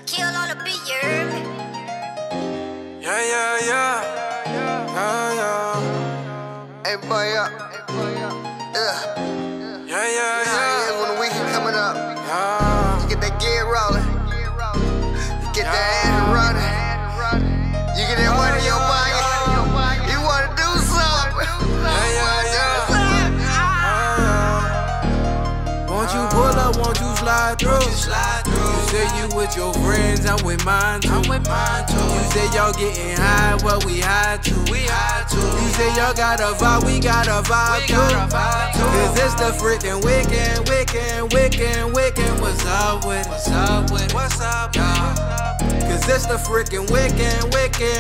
Kill on the beat, you heard me? Yeah. Hey boy, up. Yeah. When the weekend coming up, you get that gear rolling, you get that ass running, you get that money in your pocket, you wanna do something. Won't you pull up, won't you slide through? You say you with your friends, I'm with mine too. You say y'all getting high, well we high too. You say y'all got a vibe, we got a vibe too. Cause it's the freaking weekend. What's up with it? What's up, y'all? Cause it's the freaking weekend.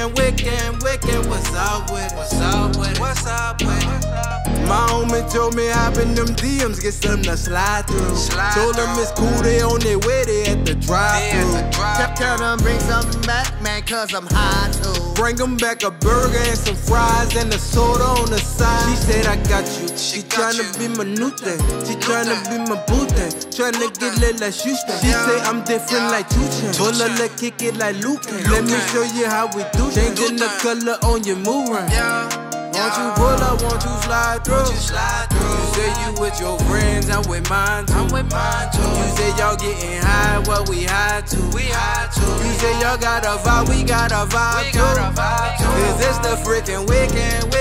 What's up with it? My homie told me hop in them DMs, get something to slide through. Told them it's cool, they on their way, they at the drive-thru. Tell them bring something back, man, cause I'm high too. Bring them back a burger and some fries and a soda on the side. She said I got you. She tryna be my new thing. She tryna be my boo thing. Tryna get lit like Houston. She say I'm different like 2 Chainz. Pull her, let kick it like Luke. Let me show you how we do. Changing the color on your mood ring. Won't you pull up, won't you slide through? You say you with your friends, I'm with mine too. You say y'all getting high, well we high too. You say y'all got a vibe, we got a vibe too. Cause it's the freaking weekend.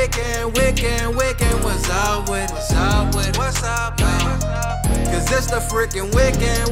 What's up with it? What's up, man? Cause it's the freaking weekend.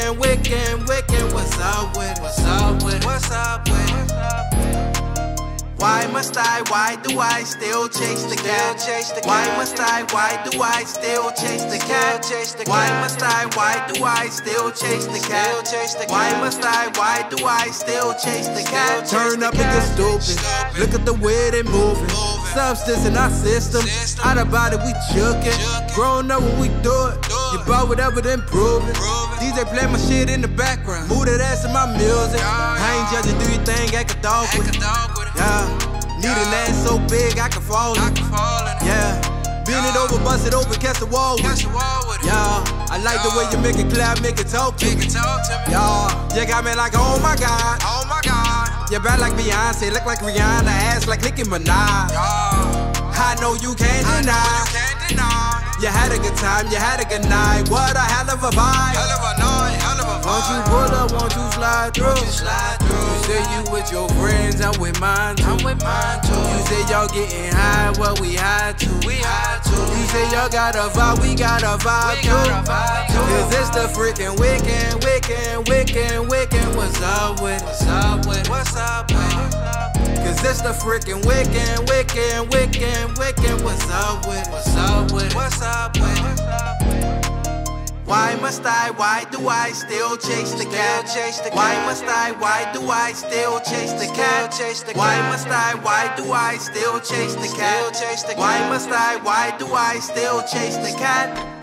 What's up with it? What's up with it? Why must I, why do I still chase the cat? Why must I, why do I still chase the cat? Why must I, why do I still chase the cat? Why must I, why do I still chase the cat? Turn up and get stupid, look at the way they moving. Substance in our system, out of body we jukin'. Growing up when we do it, you bought whatever then prove it. DJ play my shit in the background, move that ass in my music. I ain't judging, do your thing, act a dog with it. Yeah, need an ass so big I can fall in it. Yeah, bend it over, bust it open, catch the wall with it. Yeah, I like the way you make it clap, make it talk to me. Yeah, you got me like oh my god. You bad like Beyonce, look like Rihanna, ass like Nicki Minaj. I know you can't deny. You had a good time, you had a good night. What a hell of a vibe. Won't you pull up, won't you slide through? You say you with your friends, I'm with mine too. You say y'all getting high, well we high too. You say y'all got a vibe, we got a vibe too. Cause it's the freaking weekend. What's up with it? What's up, man? Cause it's the freaking weekend. What's up with it? What's up with it? Why must I, why do I still chase the cat? Why must I, why do I still chase the cat? Why must I, why do I still chase the cat? Why must I, why do I still chase the cat?